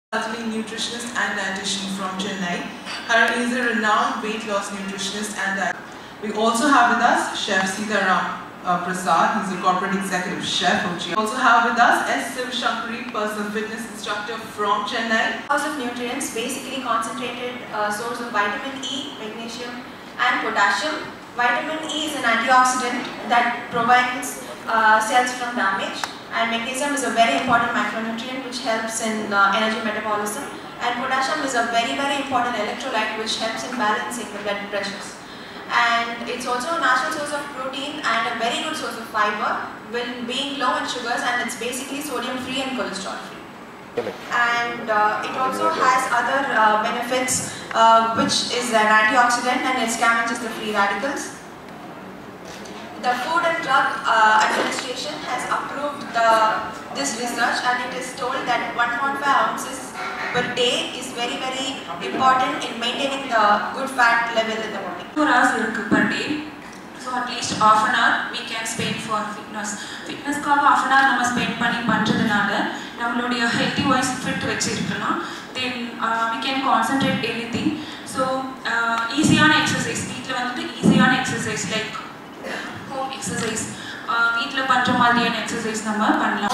Nutritionist and dietitian from Chennai. Her is a renowned weight loss nutritionist and dietitian. We also have with us Chef Sitaram Prasad. He's a corporate executive chef of GM. We also have with us S. Shankari, personal fitness instructor from Chennai. House of nutrients, basically concentrated source of vitamin E, magnesium and potassium. Vitamin E is an antioxidant that prevents cells from damage, and magnesium is a very important micronutrient which helps in energy metabolism, and potassium is a very important electrolyte which helps in balancing the blood pressures. And it's also a natural source of protein and a very good source of fiber, being low in sugars, and it's basically sodium free and cholesterol free. And it also has other benefits, which is an antioxidant and it scavenge the free radicals. The Food and Drug Administration has approved this research, and it is told that 1.5 ounces per day is very important in maintaining the good fat level in the body. 4 hours per day, so at least half an hour we can spend for fitness. Fitness ka half an hour nama spend panni pandradanaala nammaloda healthy wise fit vechirukana, then we can concentrate anything. So easy on exercise, veetla vandu easy on exercise like home exercise, veetla pandra maadhiriyana exercise nama pannalam.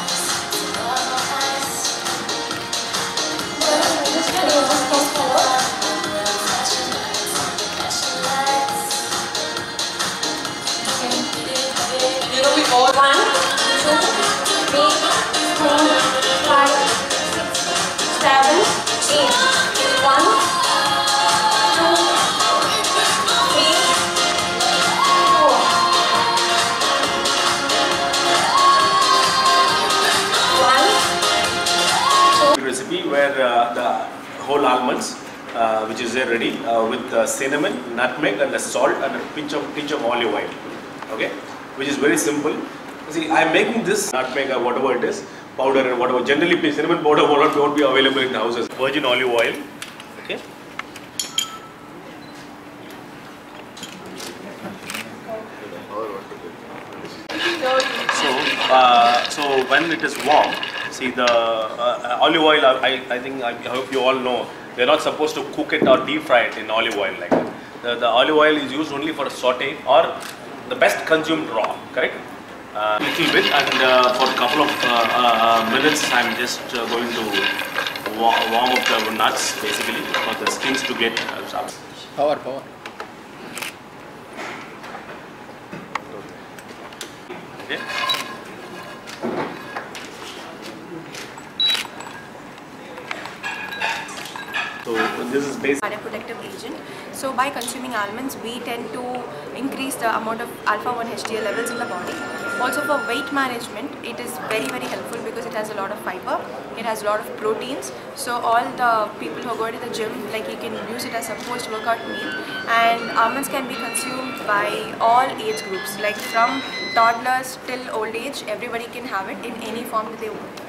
Recipe where the whole almonds, which is there ready, with cinnamon, nutmeg, and the salt, and a pinch of olive oil. Okay, which is very simple. See, I am making this nutmeg or whatever it is, powder and whatever. Generally, cinnamon powder won't be available in houses. Virgin olive oil. Okay. So when it is warm, see the olive oil. I hope you all know, we are not supposed to cook it or deep fry it in olive oil like that. The olive oil is used only for saute, or the best consumed raw. Correct. Little bit, and for a couple of minutes, I'm just going to warm up the nuts basically for the skins to get up. Power. Okay. So this is basically A protective agent. So by consuming almonds, we tend to increase the amount of alpha-1 HDL levels in the body. Also for weight management, it is very helpful because it has a lot of fiber, it has a lot of proteins. So all the people who are going to the gym, like you can use it as a post-workout meal. And almonds can be consumed by all age groups, like from toddlers till old age. Everybody can have it in any form that they want.